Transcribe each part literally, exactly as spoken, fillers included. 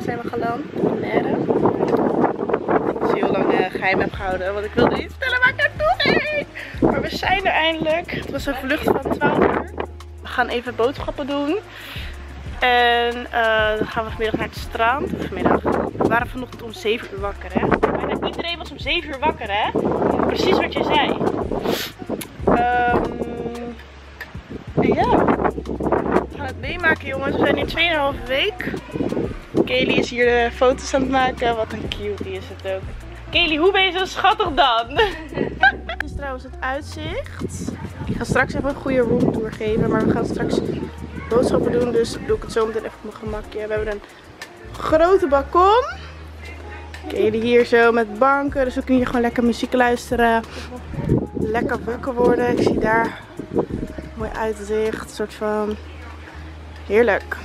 zijn we geland. Bonaire. Dat is heel lang uh, geheim heb gehouden. Want ik wilde niet vertellen waar ik naartoe ging. Maar we zijn er eindelijk. Het was een vlucht van twaalf uur. We gaan even boodschappen doen. En uh, dan gaan we vanmiddag naar het strand. Vanmiddag. We waren vanochtend om zeven uur wakker, hè. Bijna iedereen was om zeven uur wakker, hè. Precies wat je zei. Um, ja. We gaan het meemaken, jongens. We zijn nu twee komma vijf week. Kaylee is hier de foto's aan het maken. Wat een cutie is het ook. Kaylee, hoe ben je zo schattig dan? Dit is trouwens het uitzicht. Ik ga straks even een goede roomtour geven. Maar we gaan straks boodschappen doen. Dus doe ik het zo meteen even op mijn gemakje. We hebben een grote balkon. Kaylee hier zo met banken. Dus we kunnen hier gewoon lekker muziek luisteren. Lekker wakker worden. Ik zie daar mooi uitzicht. Een soort van heerlijk.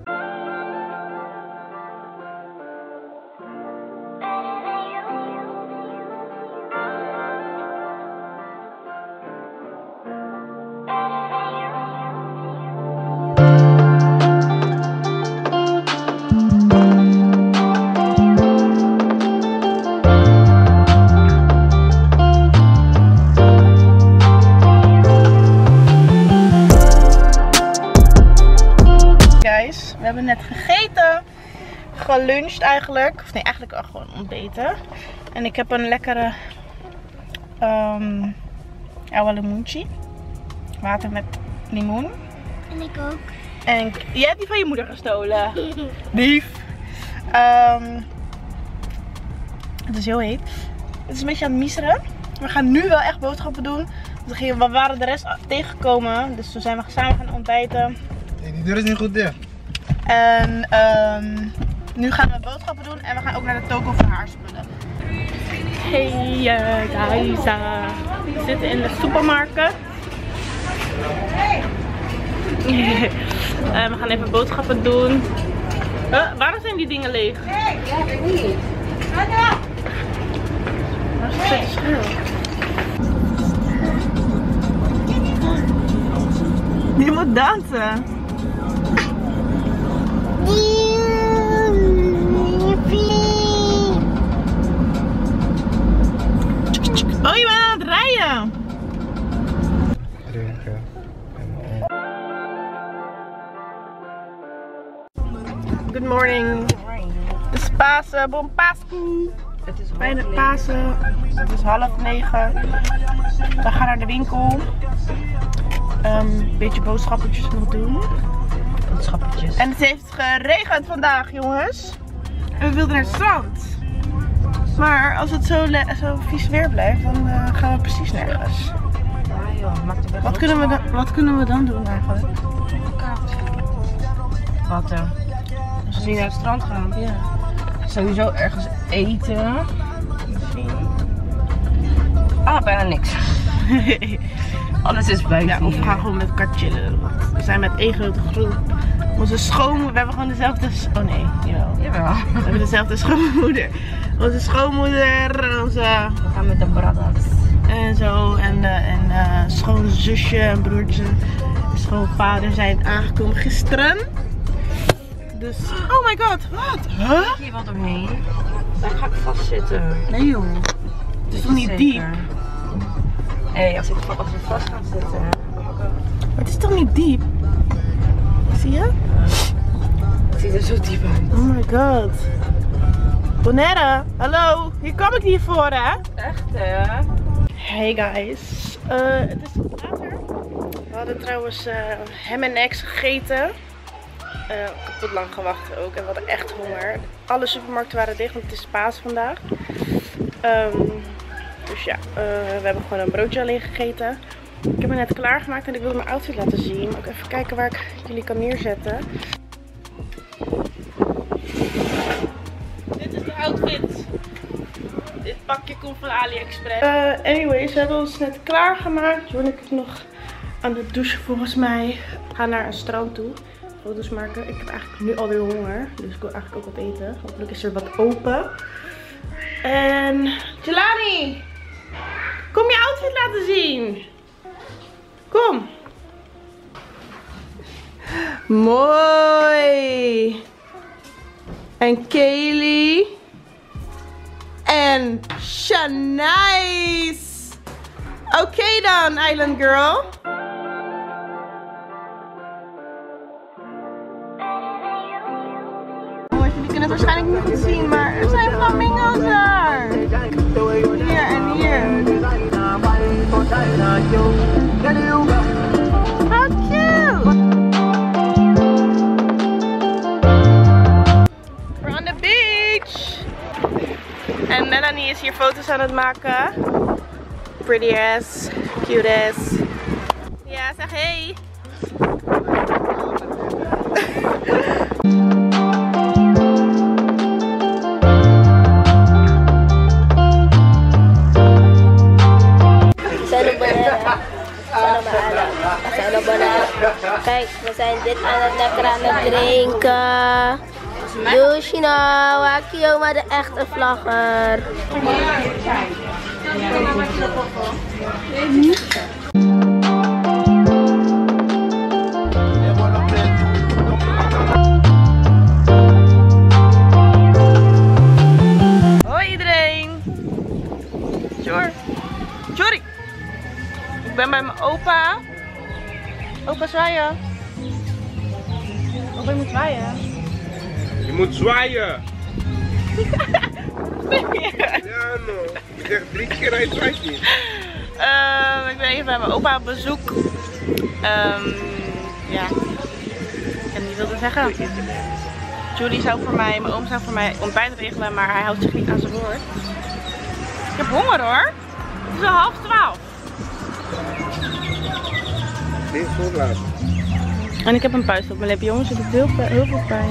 We hebben net gegeten, geluncht eigenlijk, of nee eigenlijk al gewoon ontbeten. En ik heb een lekkere um, oude limoentje, water met limoen. En ik ook. En jij hebt die van je moeder gestolen. Lief. Um, het is heel heet. Het is een beetje aan het miseren. We gaan nu wel echt boodschappen doen. We waren de rest tegengekomen, dus toen zijn we samen gaan ontbijten. Hey, die deur is niet goed dicht. En um, nu gaan we boodschappen doen en we gaan ook naar de toko voor haar spullen. Hey uh, guys, uh, we zitten in de supermarkt. En we gaan even boodschappen doen. Huh? Waarom zijn die dingen leeg? Nee, ja, ik weet niet. Waar is het verschil? Je moet dansen. Oh, je bent aan het rijden. Good morning. Het is Pasen, bon Pascu. Het is bijna Pasen. Het is half negen. We gaan naar de winkel. Een um, beetje boodschappetjes nog doen. Boodschappetjes. En het heeft geregend vandaag, jongens. En we wilden naar het strand. Maar als het zo, zo vies weer blijft, dan uh, gaan we precies nergens. Ja joh, maakt het Wat kunnen, we dan, wat kunnen we dan doen eigenlijk? Wat dan? Als we niet naar het strand gaan? Ja. Sowieso ergens eten. Misschien. Ah, bijna niks. Alles is buiten. Ja, of we gaan gewoon met elkaar chillen. Want we zijn met één grote groep. Onze schoonmoeder, we hebben gewoon dezelfde... Oh nee, jawel. Jawel. We hebben dezelfde schoonmoeder. Onze schoonmoeder, onze... We gaan met de brothers. En zo. En, uh, en uh, schoonzusje en broertje en schoonvader zijn aangekomen gisteren. Dus... Oh my god, wat? Huh? Hier wat omheen. Daar ga ik vastzitten. Nee joh. Het is toch niet Zeker. diep? Hé, hey, als ik als we vast gaan zitten. Maar het is toch niet diep? Zie je? Het ziet er zo diep uit. Oh my god. Bonaire, hallo. Hier kwam ik niet voor, hè? Echt hè? Hey guys. Uh, het is later. We hadden trouwens uh, ham en eggs gegeten. Uh, kapot lang gewacht ook. En we hadden echt honger. Alle supermarkten waren dicht, want het is Paas vandaag. Um, dus ja, uh, we hebben gewoon een broodje alleen gegeten. Ik heb me net klaargemaakt en ik wilde mijn outfit laten zien. Ook even kijken waar ik jullie kan neerzetten. Dit is de outfit. Dit pakje komt van AliExpress. Uh, anyways, we hebben ons net klaargemaakt. Jonik is nog aan het douchen volgens mij. We gaan naar een strand toe. Foto's maken. Ik heb eigenlijk nu alweer honger. Dus ik wil eigenlijk ook wat eten. Hopelijk is er wat open. En Jelani! Kom je outfit laten zien. Kom. Mooi. En Kaylee. En Shanice. Oké okay dan, Island Girl. Jongens, jullie kunnen het waarschijnlijk niet zien, maar er zijn flamingo's daar. Hier en hier. How cute! We're on the beach. En Melanie is hier foto's aan het maken. Pretty ass, cute ass. Ja, zeg hey. Kijk, we zijn dit aan het lekker aan het drinken. Doe Chino, Wakio, maar de echte vlagger. Hoi iedereen. Jor. Jorry. Ik ben bij mijn opa. Opa zwaaien. Opa je moet zwaaien. Je moet zwaaien. Ja, no. Je zegt drie keer hij zwaait niet. Uh, ik ben even bij mijn opa op bezoek. Um, ja. Ik heb niet veel te zeggen. Julie zou voor mij, mijn oom zou voor mij ontbijt regelen, maar hij houdt zich niet aan zijn woord. Ik heb honger hoor. Het is al half twaalf. Dit is zo laat. En ik heb een puist op mijn lip, jongens. Het doet heel, heel veel pijn.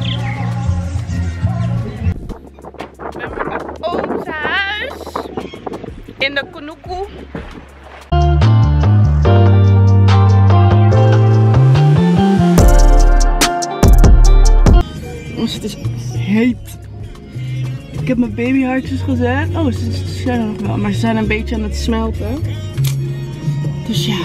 Ik ben bij mijn ooms huis. In de Konuku. Jongens, het is heet. Ik heb mijn babyhartjes gezet. Oh, ze zijn er nog wel, maar ze zijn een beetje aan het smelten. Dus ja.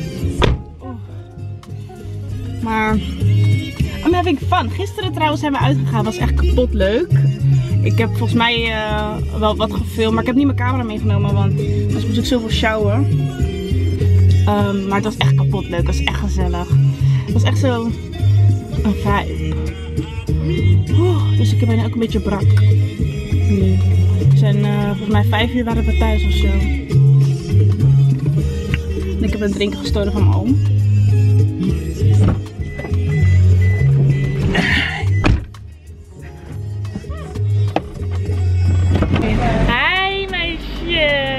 Maar I'm having fun. Gisteren trouwens zijn we uitgegaan. Was echt kapot leuk. Ik heb volgens mij uh, wel wat gefilmd. Maar ik heb niet mijn camera meegenomen. Want anders moest ik zoveel sjouwen. Um, maar het was echt kapot leuk. Het was echt gezellig. Het was echt zo een vibe. Oeh, dus ik ben ook een beetje brak. Nu. We zijn uh, volgens mij vijf uur waren we thuis of zo. En ik heb een drinken gestolen van mijn oom. Hi meisje.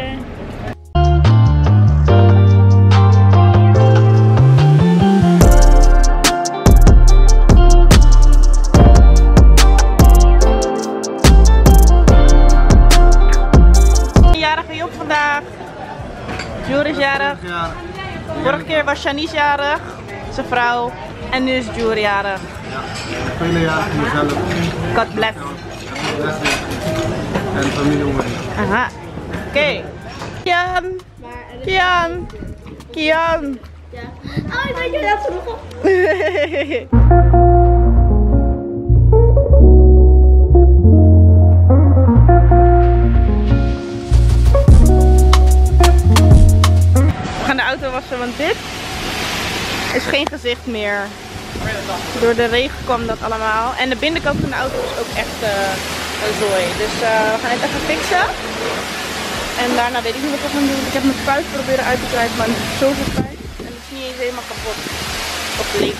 Jarige Job vandaag. Jur is jarig. Vorige keer was Shanice jarig, zijn vrouw. En nu is Jur jarig. Ja, vele jaren voor mezelf. God bless. En familie om me. Aha. Oké. Okay. Kian. Kian. Kian. Ja. Oh, ik weet je dat vroeger. We gaan de auto wassen, want dit is geen gezicht meer. Door de regen kwam dat allemaal. En de binnenkant van de auto is ook echt uh, een zooi. Dus uh, we gaan het even fixen. En daarna weet ik niet wat we gaan doen. Ik heb mijn puist proberen uit te krijgen, maar het is zoveel pijn. En het is niet eens helemaal kapot. Of leeg.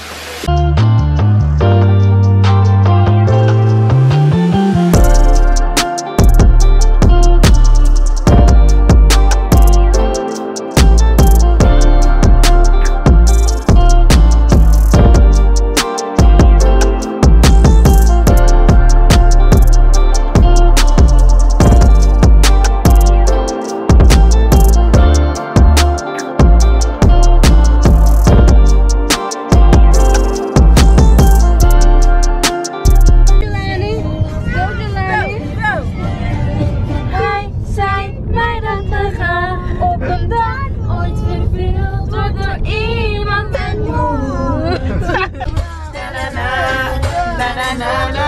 Na na na